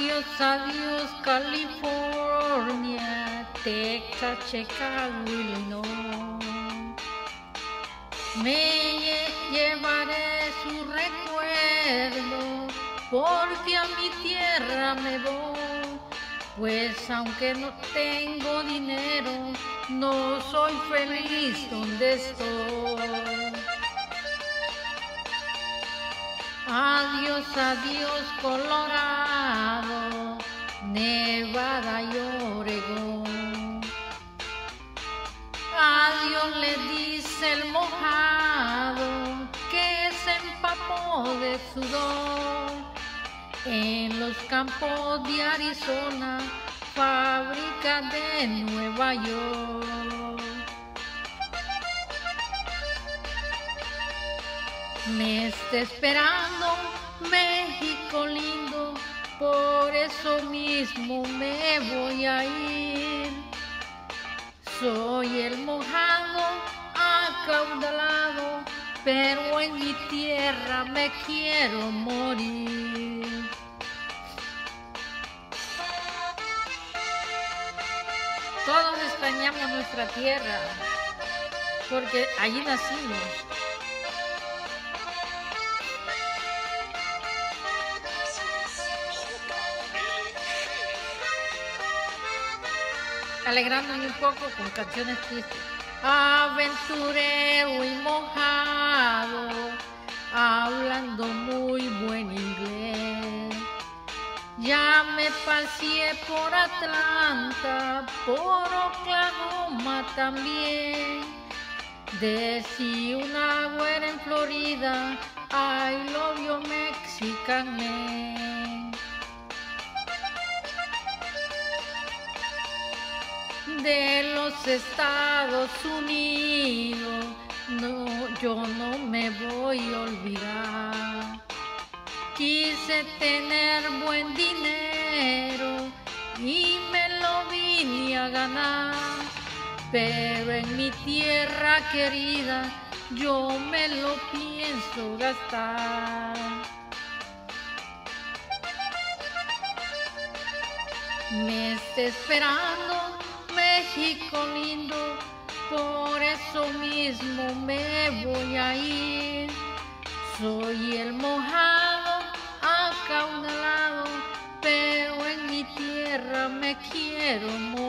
Adiós, California, Texas, Chicago, Illinois. Me llevaré su recuerdo, porque a mi tierra me voy. Pues aunque no tengo dinero, no soy feliz donde estoy. Adiós, Colorado, Nevada y Oregón. Adiós le dice el mojado que se empapó de sudor. En los campos de Arizona, fábrica de Nueva York. Me está esperando México lindo, por eso mismo me voy a ir. Soy el mojado, acaudalado, pero en mi tierra me quiero morir. Todos extrañamos nuestra tierra, porque allí nacimos. Alegrándome un poco con canciones tristes. Aventurero y mojado, hablando muy buen inglés. Ya me paseé por Atlanta, por Oklahoma también. Decí una güera en Florida, I love you Mexican man. De los Estados Unidos, no, yo no me voy a olvidar. Quise tener buen dinero y me lo vine a ganar, pero en mi tierra querida yo me lo pienso gastar. Me está esperando México lindo, por eso mismo me voy a ir. Soy el mojado, acaudalado, pero en mi tierra me quiero morir.